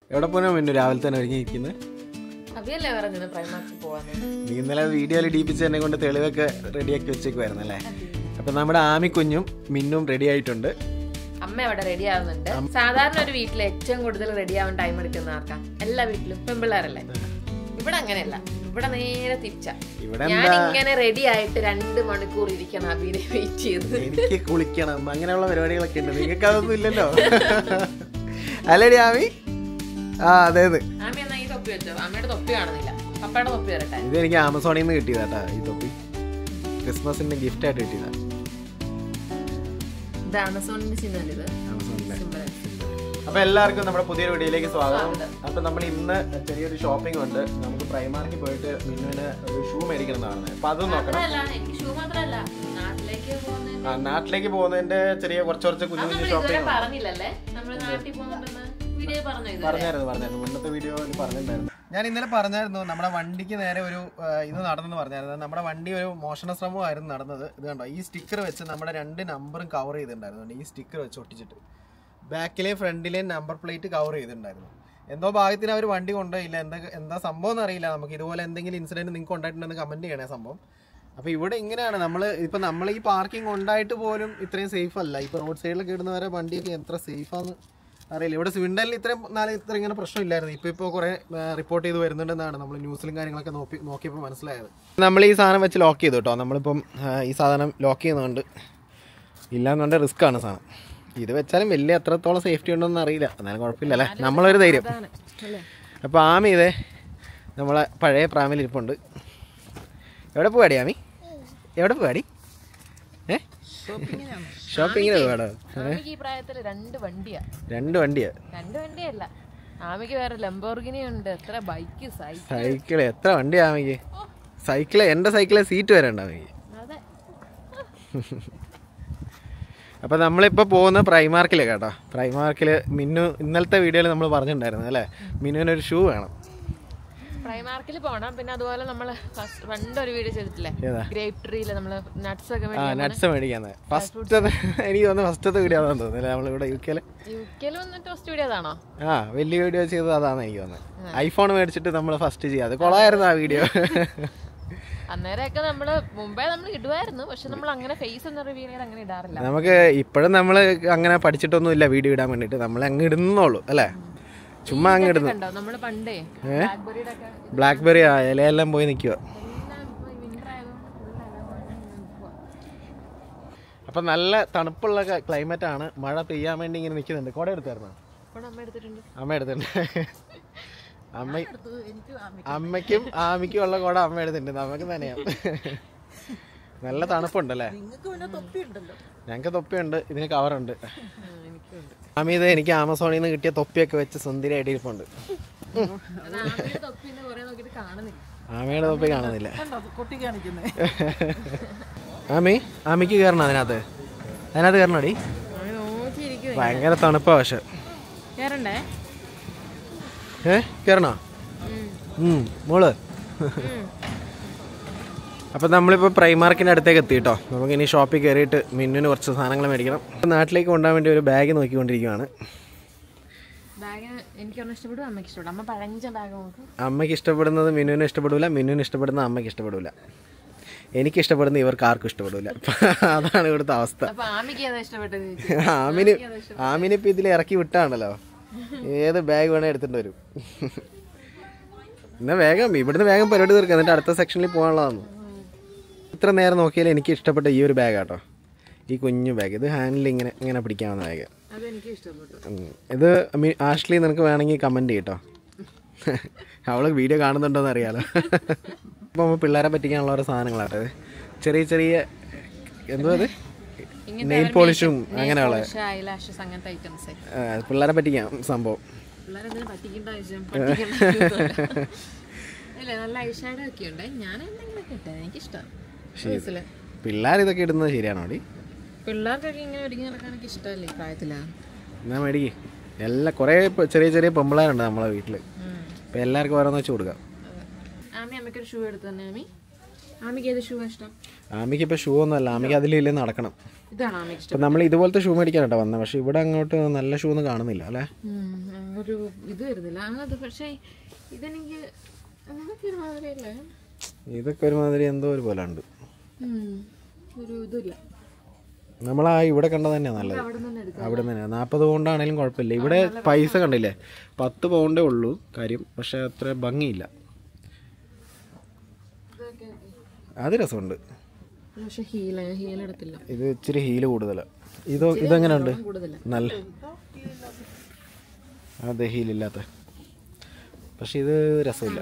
എവിടെ പോനാ മിന്നു രാവിലെ തന്നെ ഒരുങ്ങിയിരിക്കുന്നത്? നീ ഇന്നലെ വീഡിയോയിൽ ഡീപ്പിച്ച് എന്നെ കൊണ്ട് തെളിവൊക്കെ റെഡിയാക്കി വെച്ചേക്കുവായിരുന്നു അല്ലേ? അപ്പൊ നമ്മുടെ ആമിക്കുഞ്ഞും മിന്നും റെഡി ആയിട്ടുണ്ട്. അമ്മ അവിടെ റെഡി ആവുന്നുണ്ട്. സാധാരണ ഒരു വീട്ടിൽ ഏറ്റവും കൂടുതൽ റെഡി ആവാൻ ടൈം എടുക്കുന്ന ആർക്കാ? എല്ലാ വീട്ടിലും പെൺപിള്ളേരല്ലേ. ഇവിടെ അങ്ങനെയല്ല, ഇവിടെ നേരെ തിരിച്ചാ. ഞാൻ ഇങ്ങനെ റെഡി ആയിട്ട് 2 മണിക്കൂർ ഇരിക്കണം അഭിനെ വെയിറ്റ് ചെയ്ത്. എനിക്ക് കുളിക്കണം, അങ്ങനെയുള്ള പരിപാടികളൊക്കെ ഉണ്ട്. നിങ്ങൾക്ക് അതൊന്നും ഇല്ലല്ലോ അല്ലേടി ആമി? ആ അതെ അതെ. ആമി എന്നാ ഈ തൊപ്പി വെച്ചോ. അമ്മയുടെ തൊപ്പി കാണുന്നില്ല, പപ്പയുടെ തൊപ്പി വരട്ടെ. ഇത് എനിക്ക് ആമസോണിൽ നിന്ന് കിട്ടിയതാട്ടാ ഈ തൊപ്പി. ക്രിസ്മസിന്റെ ഗിഫ്റ്റ് ആയിട്ട് കിട്ടിയതാ. ഇത് ആമസോണിന്റെ ചിഹ്നം. ഇത് അപ്പൊ എല്ലാവർക്കും നമ്മുടെ പുതിയൊരു വീഡിയോയിലേക്ക് സ്വാഗതം. അപ്പൊ നമ്മൾ ഇന്ന് ചെറിയൊരു ഷോപ്പിംഗ് ഉണ്ട്. നമുക്ക് പ്രൈമാർക്കിൽ പോയിട്ട് മിന്നുവിന് ഒരു ഷൂ മേടിക്കണം എന്നാണ്. അപ്പൊ അതും നോക്കണം. നാട്ടിലേക്ക് പോകുന്നതിന്റെ ചെറിയ കുറച്ച് കുഞ്ഞു കുഞ്ഞു ഷോപ്പിംഗ് പറഞ്ഞായിരുന്നു മുന്നത്തെ വീഡിയോയിൽ പറഞ്ഞിട്ടുണ്ടായിരുന്നു. ഞാൻ ഇന്നലെ പറഞ്ഞായിരുന്നു നമ്മുടെ വണ്ടിക്ക് നേരെ ഒരു ഇത് നടന്നെന്ന് പറഞ്ഞായിരുന്നു. നമ്മുടെ വണ്ടി ഒരു മോഷണ ശ്രമമായിരുന്നു നടന്നത്. ഇത് കണ്ടോ, ഈ സ്റ്റിക്കർ വെച്ച് നമ്മുടെ 2 നമ്പറും കവർ ചെയ്തിട്ടുണ്ടായിരുന്നു. ഈ സ്റ്റിക്കർ വെച്ച് ഒട്ടിച്ചിട്ട് ബാക്കിലെ ഫ്രണ്ടിലെ നമ്പർ പ്ലേറ്റ് കവർ ചെയ്തിട്ടുണ്ടായിരുന്നു. എന്തോ ഭാഗത്തിന് അവർ വണ്ടി കൊണ്ടുപോയില്ല. എന്താ സംഭവം എന്നറിയില്ല. നമുക്ക് ഇതുപോലെ എന്തെങ്കിലും ഇൻസിഡൻറ്റ് നിങ്ങൾക്ക് ഉണ്ടായിട്ടുണ്ടെന്ന് കമൻറ്റ് ചെയ്യണേ സംഭവം. അപ്പോൾ ഇവിടെ ഇങ്ങനെയാണ് നമ്മൾ ഈ പാർക്കിംഗ് ഉണ്ടായിട്ട് പോലും ഇത്രയും സേഫ് അല്ല. ഇപ്പോൾ റോഡ് സൈഡിലൊക്കെ ഇടുന്നവരെ വണ്ടിയൊക്കെ എത്ര സേഫാന്ന് അറിയില്ല. ഇവിടെ സ്വിൻഡനിൽ ഇത്ര ഇങ്ങനെ പ്രശ്നമില്ലായിരുന്നു. ഇപ്പോൾ കുറേ റിപ്പോർട്ട് ചെയ്ത് വരുന്നുണ്ടെന്നാണ് നമ്മൾ ന്യൂസിലും കാര്യങ്ങളൊക്കെ നോക്കിയപ്പോൾ മനസ്സിലായത്. നമ്മൾ ഈ സാധനം വെച്ച് ലോക്ക് ചെയ്തു കേട്ടോ. നമ്മളിപ്പം ഈ സാധനം ലോക്ക് ചെയ്യുന്നുണ്ട്. ഇല്ലാന്നുണ്ടെങ്കിൽ റിസ്ക് ആണ് സാധനം. ഇത് വെച്ചാലും വലിയ എത്രത്തോളം സേഫ്റ്റി ഉണ്ടോയെന്ന് അറിയില്ല. എന്നാലും കുഴപ്പമില്ല അല്ലേ, നമ്മളൊരു ധൈര്യം. അപ്പോൾ ആമി ഇതേ നമ്മളെ പഴയ പ്രാമിലിരിപ്പുണ്ട്. എവിടെ പോവാടി ആമി? എവിടെ പോവാടി? ഷോപ്പിങ്ങിന് പോവാടോ? 2 വണ്ടിയാ. 2 വണ്ടിയാ? 2 വണ്ടിയല്ല, ആമിക്ക് വേറെ ലംബോർഗിനി ഉണ്ട്. എത്ര ബൈക്ക്, സൈക്കിള്, എത്ര വണ്ടിയാ ആമിക്ക്? സൈക്കിള്, എൻ്റെ സൈക്കിളെ സീറ്റ് വരെ ഉണ്ട് ആമിക്ക്. അപ്പോൾ നമ്മളിപ്പോൾ പോകുന്ന പ്രൈമാർക്കിലേക്ക് കേട്ടോ. പ്രൈമാർക്കിൽ മിന്നു ഇന്നലത്തെ വീഡിയോയിൽ നമ്മൾ പറഞ്ഞിട്ടുണ്ടായിരുന്നു അല്ലേ, മിന്നുവിനൊരു ഷൂ വേണം. പ്രൈമാർക്കിൽ പോകണം. പിന്നെ അതുപോലെ നമ്മൾ പണ്ടൊരു വീഡിയോ ചെയ്തിട്ടില്ലേ, ഗ്രേപ്പ് ട്രീയിൽ നമ്മൾ നട്ട്സ് ഒക്കെ മേടിക്കാൻ. എനിക്ക് തോന്നുന്നു ഫസ്റ്റത്തെ വീഡിയോ അതാണെന്ന് തോന്നുന്നില്ല നമ്മളിവിടെ യു കെയിൽ വന്നിട്ട് ഫസ്റ്റ് വീഡിയോ അതാണോ? വലിയ വീഡിയോ ചെയ്തത് അതാണെന്ന് എനിക്ക് തോന്നുന്നത്. ഐഫോൺ മേടിച്ചിട്ട് നമ്മൾ ഫസ്റ്റ് ചെയ്യാം. അത് കൊള്ളായിരുന്നു ആ വീഡിയോ. അന്നേരമൊക്കെ നമ്മള് മുമ്പേ നമ്മൾ ഇടുമായിരുന്നു, പക്ഷെ നമ്മൾ അങ്ങനെ ഫേസ് ഒന്നും റിവീൽ ചെയ്ത് അങ്ങനെ ഇടാറില്ല. നമുക്ക് ഇപ്പോഴും നമ്മൾ അങ്ങനെ പഠിച്ചിട്ടൊന്നും ഇല്ല വീഡിയോ ഇടാൻ വേണ്ടിട്ട്. നമ്മൾ അങ്ങ് ഇടുന്നുള്ളൂ അല്ലേ, ചുമ്മാ അങ്ങ് ഇടുന്നു. നമ്മള് പണ്ടേ ബ്ലാക്ക്ബെറി ഇലയെല്ലാം പോയി നിൽക്കുക. അപ്പൊ നല്ല തണുപ്പുള്ള ക്ലൈമറ്റ് ആണ്. മഴ പെയ്യാൻ വേണ്ടി ഇങ്ങനെ നിൽക്കുന്നുണ്ട്. കുട എടുത്തായിരുന്നോ? അമ്മ എടുത്തിട്ടുണ്ട്. അമ്മയ്ക്കും ആമിക്കും ഉള്ള കുട അമ്മ എടുത്തിട്ടുണ്ട്. നമുക്ക് തന്നെയാണ്. നല്ല തണുപ്പുണ്ടല്ലേ? ഞങ്ങൾക്ക് തൊപ്പിയുണ്ട്, ഇതിന് കവറുണ്ട്. ആമി ഇത് എനിക്ക് ആമസോണിൽ നിന്ന് കിട്ടിയ തൊപ്പിയൊക്കെ വെച്ച് സുന്ദരി അടിയിരിപ്പുണ്ട്. ആമയുടെ തൊപ്പി കാണുന്നില്ല. ആമിക്ക് കയറണം അതിനകത്ത് കയറണോടി? ഭയങ്കര തണുപ്പാ. പക്ഷെ കയറണോ മോള്? അപ്പം നമ്മളിപ്പോൾ പ്രൈമാർക്കിൻ്റെ അടുത്തേക്ക് എത്തി കേട്ടോ. നമുക്കിനി ഷോപ്പിൽ കയറിയിട്ട് മിന്നുവിന് കുറച്ച് സാധനങ്ങൾ മേടിക്കണം. നാട്ടിലേക്ക് കൊണ്ടുപോകാൻ വേണ്ടി ഒരു ബാഗ് നോക്കിക്കൊണ്ടിരിക്കുകയാണ്. അമ്മയ്ക്ക് ഇഷ്ടപ്പെടുന്നത് മിന്നുവിന് ഇഷ്ടപ്പെടില്ല, മിന്നുവിന് ഇഷ്ടപ്പെടുന്നത് അമ്മയ്ക്ക് ഇഷ്ടപ്പെടില്ല, എനിക്ക് ഇഷ്ടപ്പെടുന്ന ഇവർക്ക് ആർക്കും ഇഷ്ടപ്പെടില്ല. അതാണ് ഇവിടുത്തെ അവസ്ഥ. ആമിനിപ്പോൾ ഇതിൽ ഇറക്കി വിട്ടാണല്ലോ, ഏത് ബാഗ് വേണേൽ എടുത്തിട്ട് വരും. എന്നാൽ ഇവിടുന്ന് വേഗം പരിപാടി തീർക്കാം, എന്നിട്ട് അടുത്ത സെക്ഷനിൽ പോകാനുള്ളതാണ്. ഇത്ര നേരം നോക്കിയാൽ എനിക്ക് ഇഷ്ടപ്പെട്ട ഈ ഒരു ബാഗ് കേട്ടോ, ഈ കുഞ്ഞു ബാഗ്. ഇത് ഹാൻഡിൽ ഇങ്ങനെ പിടിക്കാവുന്ന ബാഗ്. ഇത് ആഷ്ലി നിനക്ക് വേണമെങ്കിൽ കമൻറ്റ് ചെയ്യട്ടോ. അവള് വീഡിയോ കാണുന്നുണ്ടോയെന്ന് അറിയാലോ. അപ്പോൾ നമ്മൾ പിള്ളേരെ പറ്റിക്കാനുള്ള ഓരോ സാധനങ്ങളാട്ടോ. ചെറിയ എന്തോ അത് നെയിൽ പോളിഷും അങ്ങനെയുള്ള പിള്ളേരെ പറ്റിക്കാം സംഭവം. പിള്ളേർ ഇതൊക്കെ ഇടുന്നത് ശരിയാണോ? എന്നാ മേടിക്ക്. എല്ലാം കുറേ ചെറിയ പെമ്പിള്ളേരുണ്ട് നമ്മളെ വീട്ടിൽ. അപ്പം എല്ലാവർക്കും ഓരോന്ന് വെച്ച് കൊടുക്കാം. ആമിക്ക് ഇപ്പോൾ ഷൂ ഒന്നുമല്ല, ആമിക്ക് അതിലില്ലേ നടക്കണം. ഇതാണ് ആമി ഇഷ്ടം. അപ്പം നമ്മൾ ഇതുപോലത്തെ ഷൂ മേടിക്കാനാട്ടോ വന്നത്. പക്ഷെ ഇവിടെ അങ്ങോട്ട് നല്ല ഷൂ ഒന്നും കാണുന്നില്ല അല്ലേ? ഒരു ഇത് വരുന്നില്ല. അത് പക്ഷേ ഇതെനിക്ക് മാതിരിയല്ലേ, ഇതൊക്കെ ഒരുമാതിരി എന്തോ ഒരു പോലെ ഉണ്ട്. ഒരു ഇതില്ല. നമ്മളാ ഇവിടെ കണ്ടത് തന്നെയാണ് നല്ലത്. അവിടെ തന്നെ 40 പൗണ്ടാണെങ്കിലും കുഴപ്പമില്ല. ഇവിടെ പൈസ കണ്ടില്ലേ, 10 പൗണ്ടേ ഉള്ളൂ കാര്യം. പക്ഷെ അത്ര ഭംഗിയില്ല. അത് രസമുണ്ട്. ഇത് ഇച്ചിരി ഹീല് കൂടുതലാണ്. ഇതെങ്ങനെയുണ്ട്? നല്ല അതെ, ഹീലില്ലാത്ത. പക്ഷെ ഇത് രസമില്ല,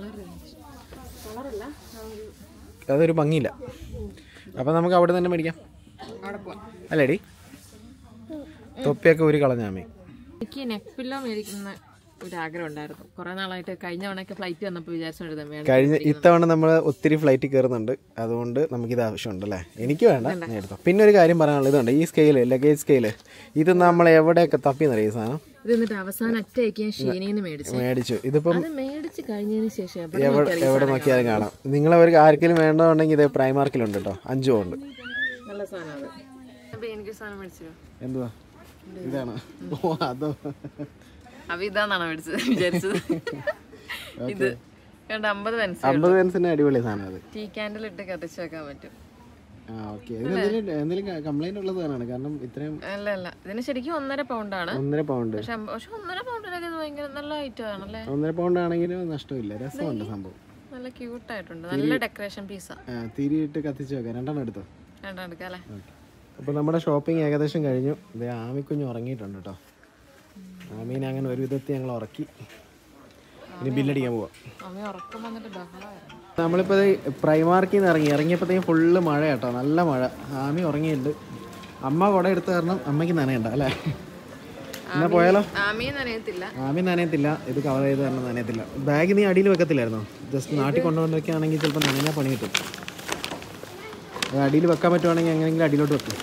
അതൊരു ഭംഗിയില്ല. അപ്പം നമുക്ക് അവിടെ തന്നെ മേടിക്കാം അല്ലേടി? തൊപ്പിയൊക്കെ ഒരു കളഞ്ഞാമേ. എനിക്ക് നെക്ക് പില്ലോ മേടിക്കുന്ന ഒരു ആഗ്രഹം ഉണ്ടായിരുന്നു കുറെ നാളായിട്ട്. കഴിഞ്ഞ തവണയൊക്കെ ഫ്ലൈറ്റ് വന്നപ്പോൾ വിചാരിച്ചോണ്ടിരുന്നത്. ഇത്തവണ നമ്മൾ ഒത്തിരി ഫ്ലൈറ്റിൽ കയറുന്നുണ്ട്, അതുകൊണ്ട് നമുക്കിത് ആവശ്യമുണ്ട് അല്ലേ? എനിക്ക് വേണ്ട, എടുത്തോ. പിന്നെ ഒരു കാര്യം പറയാനുള്ളത് ഇതുണ്ട്, ഈ സ്കെയില്, ലഗേജ് സ്കെയില്. ഇത് നമ്മൾ എവിടെയൊക്കെ തപ്പിന്നറിയ ഈ സാധനം. ഇത് എന്നിട്ട് അവസാനം അറ്റയ്ക്ക് ഷീനിന്ന് മേടിച്ചു. ഇതിപ്പം മേടിച്ച് കഴിഞ്ഞതിന് ശേഷം എവിടെ നോക്കിയാലും കാണാം. നിങ്ങളവർക്ക് ആർക്കെങ്കിലും വേണ്ടതുണ്ടെങ്കിൽ ഇത് പ്രൈമാർക്കിലുണ്ട് കേട്ടോ, 5 ഉണ്ട്. നല്ല സാധനം. എനിക്ക് സാധനം മേടിച്ചോ? എന്തുവാ ഇതാണ്? ഓ അതോ, ഇതാണോ മേടിച്ചത് വിചാരിച്ചത്? ഇത് 50 പെൻസിന് അടിപൊളി സാധനം. അത് ടീ കാൻഡിൽ ഇട്ട് കത്തിച്ച് വെക്കാൻ പറ്റും. എന്തെങ്കിലും കംപ്ലൈന്റ് ഉള്ള സാധനമാണ്. കാരണം ഇത്രയും അല്ല, ഇതിന് ശരിക്കും 1.5 പൗണ്ടാണ്. 1.5 പൗണ്ട്. പക്ഷെ 1.5 പൗണ്ടിനൊക്കെ ഭയങ്കര നല്ല ഐറ്റം ആണല്ലേ. 1.5 പൗണ്ട് ആണെങ്കിലും നഷ്ടമില്ല, രസമുണ്ട് സംഭവം. നല്ല ക്യൂട്ട് ആയിട്ടുണ്ട്, നല്ല ഡെക്കറേഷൻ പീസാ. തിരിയിട്ട് കത്തിച്ച് വെക്കാം. 2 എടുത്തോ? 2 എടുക്കാം അല്ലേ? അപ്പോൾ നമ്മുടെ ഷോപ്പിംഗ് ഏകദേശം കഴിഞ്ഞു. ഇത് ആമിക്കുഞ്ഞ് ഉറങ്ങിയിട്ടുണ്ട് കേട്ടോ. ആമീനെ അങ്ങനെ ഒരു വിധത്തിൽ ഞങ്ങൾ ഉറക്കി. ഇനി ബില്ലടിക്കാൻ പോവാം. നമ്മളിപ്പോൾ പ്രൈമാർക്കിൽ നിന്ന് ഇറങ്ങിയപ്പോഴത്തേക്കും ഫുള്ള് മഴ കേട്ടോ, നല്ല മഴ. ആമി ഉറങ്ങിയിട്ടുണ്ട്. അമ്മ കുട എടുത്ത് കാരണം അമ്മയ്ക്ക് നനയണ്ട അല്ലേ? എന്നാ പോയാലോ? ആമി നനയത്തില്ല. ഇത് കവർ ചെയ്ത് കാരണം നനയത്തില്ല. ബാഗ് നീ അടിയിൽ വെക്കത്തില്ലായിരുന്നോ? ജസ്റ്റ് നാട്ടിൽ കൊണ്ടുവന്ന് വെക്കുകയാണെങ്കിൽ ചിലപ്പോൾ നനഞ്ഞാൽ പണി കിട്ടും. അത് അടിയിൽ വെക്കാൻ പറ്റുവാണെങ്കിൽ എങ്ങനെയെങ്കിലും അടിയിലോട്ട് വെക്കും.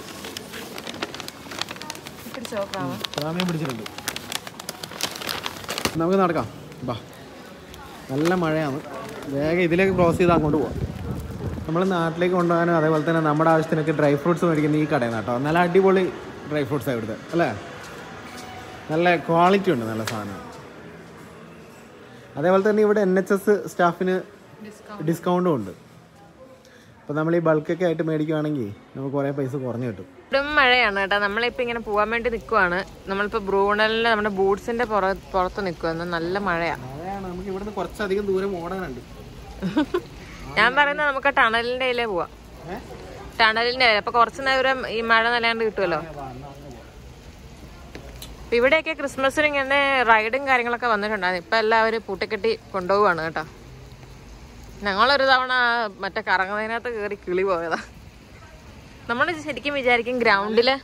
ആമയെ പിടിച്ചിട്ടുണ്ട്. നമുക്ക് നടക്കാം ബാ. നല്ല മഴയാണ്. വേഗം ഇതിലേക്ക് ക്രോസ് ചെയ്ത് അങ്ങോട്ട് പോവാം. നമ്മൾ നാട്ടിലേക്ക് കൊണ്ടുപോകാനും അതേപോലെ തന്നെ നമ്മുടെ ആവശ്യത്തിനൊക്കെ ഡ്രൈ ഫ്രൂട്ട്സ് മേടിക്കുന്ന ഈ കടയിൽ കേട്ടോ. നല്ല അടിപൊളി ഡ്രൈ ഫ്രൂട്ട്സാണ് ഇവിടുത്തെ അല്ലേ? നല്ല ക്വാളിറ്റി ഉണ്ട്, നല്ല സാധനം. അതേപോലെ തന്നെ ഇവിടെ NHS സ്റ്റാഫിന് ഡിസ്കൗണ്ടും ഉണ്ട്. അപ്പോൾ നമ്മൾ ഈ ബൾക്കൊക്കെ ആയിട്ട് മേടിക്കുകയാണെങ്കിൽ നമുക്ക് കുറേ പൈസ കുറഞ്ഞു കിട്ടും. ഇവിടും മഴയാണ് കേട്ടോ. നമ്മളിപ്പോൾ ഇങ്ങനെ പോകാൻ വേണ്ടി നിൽക്കുവാണ്. നമ്മളിപ്പോൾ ബ്രൂണലിൽ നമ്മുടെ ബൂട്ട്സിന്റെ പുറത്ത് നിൽക്കുവാണ്. നല്ല മഴയാണ്. നമുക്ക് ഇവിടുന്ന് കുറച്ചധികം ദൂരം ഓടാനുണ്ട്. ഞാൻ പറയുന്നത് നമുക്ക് ടണലിന്റെ അതിലേ പോവാം. ടണലിന്റെ അപ്പൊ കുറച്ച് നേരം ഈ മഴ നല്ലാണ്ട് കിട്ടുമല്ലോ. അപ്പൊ ഇവിടെയൊക്കെ ക്രിസ്മസിന് ഇങ്ങനെ റൈഡും കാര്യങ്ങളൊക്കെ വന്നിട്ടുണ്ടായിരുന്നു. ഇപ്പൊ എല്ലാവരും പൂട്ടിക്കെട്ടി കൊണ്ടുപോവാണ് കേട്ടോ. ഞങ്ങളൊരു തവണ മറ്റേ കറങ്ങുന്നതിനകത്ത് കയറി കിളി പോയതാ. നമ്മൾ ശരിക്കും വിചാരിക്കും ഗ്രൗണ്ടില്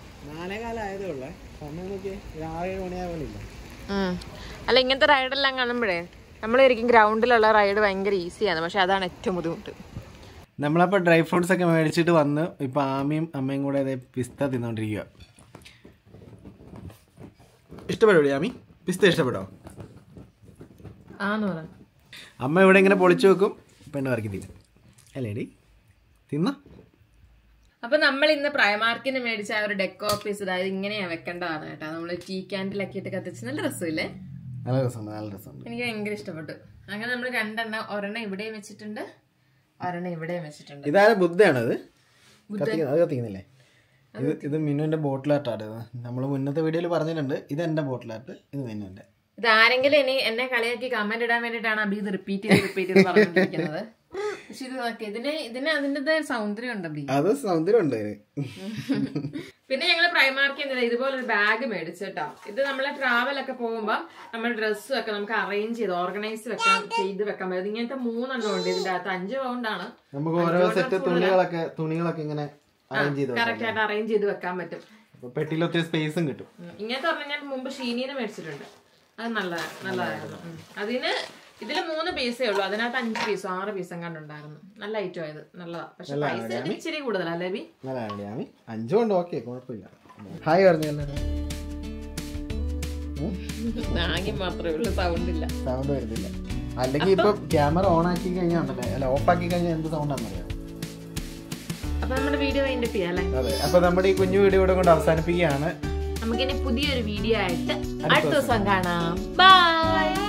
അല്ല ഇങ്ങനത്തെ റൈഡെല്ലാം കാണുമ്പോഴേ നമ്മൾ ശരിക്കും ഗ്രൗണ്ടിലുള്ള റൈഡ് ഭയങ്കര ഈസിയാണ്. പക്ഷെ അതാണ് ഏറ്റവും ബുദ്ധിമുട്ട്. നമ്മളപ്പോൾ ഡ്രൈ ഫ്രൂട്ട്സ് ഒക്കെ മേടിച്ചിട്ട് വന്ന് ഇപ്പം ആമിയും അമ്മയും കൂടെ അതേ പിസ്ത തിന്നോണ്ടിരിക്കുക. ഇഷ്ടപ്പെട്ടോ ആമി? പിസ്ത ഇഷ്ടപ്പെട്ടോ? അമ്മ ഇവിടെ ഇങ്ങനെ പൊളിച്ചു വെക്കും, പെണ്ണ് വരക്കി തിന്നും അല്ലേടി? തിന്ന. അപ്പൊ നമ്മൾ ഇന്ന് പ്രൈമാർക്കിന് മേടിച്ച ആ ഒരു ഡെക്കോ പീസ്, അതായത് ഇങ്ങനെയാ വെക്കേണ്ടതാണ് കേട്ടോ. നമ്മള് ടീ കാൻഡിലൊക്കെ ഇട്ട് കത്തിച്ച് നല്ല രസമില്ലേ? നല്ല രസമുണ്ട്. എനിക്ക് ഭയങ്കര ഇഷ്ടപ്പെട്ടു. അങ്ങനെ നമ്മൾ 2 എണ്ണം, ഒരെണ്ണം ഇവിടെയും വെച്ചിട്ടുണ്ട്, ഒരെണ്ണം ഇവിടെയും വെച്ചിട്ടുണ്ട്. ഇതാരെ ബുദ്ധയാണ്? അത് കത്തിക്കുന്നില്ലേ? ഇത് മിന്നുവിന്റെ ബോട്ടിലാട്ടാണ്. നമ്മൾ മുന്നത്തെ വീഡിയോയിൽ പറഞ്ഞിട്ടുണ്ട്. ഇത് എന്റെ ബോട്ടിലാട്ട്, ഇത് മിന്നുവിന്റെ. ഇതാരെങ്കിലും ഇനി എന്നെ കളിയാക്കി കമന്റ് ഇടാൻ വേണ്ടിട്ടാണ് അബി ഇത് റിപ്പീറ്റ് ചെയ്ത് പറഞ്ഞിരിക്കുന്നത്. പക്ഷെ ഇത് നോക്കി, ഇതിന് അതിൻ്റെതായ സൗന്ദര്യം ഉണ്ട് അബി. അത് സൗന്ദര്യം ഉണ്ട്. പിന്നെ ഞങ്ങള് പ്രൈമാർക്കിൽ ഇതുപോലെ ഒരു ബാഗ് മേടിച്ചു കേട്ടോ. ഇത് നമ്മളെ ട്രാവലൊക്കെ പോകുമ്പോ നമ്മുടെ ഡ്രസ്സും ഒക്കെ നമുക്ക് അറേഞ്ച് ചെയ്ത് ഓർഗനൈസ് ചെയ്ത് വെക്കാൻ പറ്റും. ഇങ്ങനത്തെ 3 എണ്ണം ഉണ്ട് ഇതിന്റെ അകത്ത്. 5 പൗണ്ടാണ്. നമുക്ക് ഓരോ സെറ്റ് തുണികളൊക്കെ ഇങ്ങനെ കറക്റ്റ് ആയിട്ട് അറേഞ്ച് ചെയ്ത് വെക്കാൻ പറ്റും. പെട്ടിയിൽ ഒത്തിരി സ്പേസും കിട്ടും. ഇങ്ങനത്തെ പറഞ്ഞാൽ ഞാൻ മുമ്പ് ഷീനിന്ന് മേടിച്ചിട്ടുണ്ട്. അത് നല്ലതായിരുന്നു. ഇതില് 3 പീസേ ഉള്ളൂ. അതിനകത്ത് 5 പീസോ 6 പീസും കണ്ടുണ്ടായിരുന്നു. നല്ല ഐറ്റം ആയത്, നല്ലതാ. പക്ഷെ പൈസ ഇച്ചിരി കൂടുതലല്ലേ ബി? 5 കൊണ്ട് ഓക്കെ, കുഴപ്പമില്ല. ഹായ് പറഞ്ഞല്ലേ? മാത്രമേ ഉള്ളൂ, സൗണ്ട് വരുന്നില്ല. അല്ലെങ്കിൽ ഇപ്പൊ ക്യാമറ ഓൺ ആക്കി കഴിഞ്ഞാൽ, അല്ല ഓഫ് ആക്കി കഴിഞ്ഞാൽ എന്ത് സൗണ്ട് ആണെന്നറിയാം. അപ്പൊ നമ്മുടെ വീഡിയോ വൈൻഡപ്പ് ചെയ്യാം അല്ലേ? അതെ, അപ്പൊ നമ്മുടെ ഈ കുഞ്ഞു വീഡിയോ ഇവിടെ കൊണ്ട് അവസാനിപ്പിക്കുകയാണ്. നമുക്കിനി പുതിയൊരു വീഡിയോ ആയിട്ട് അടുത്ത ദിവസം കാണാം. ബൈ.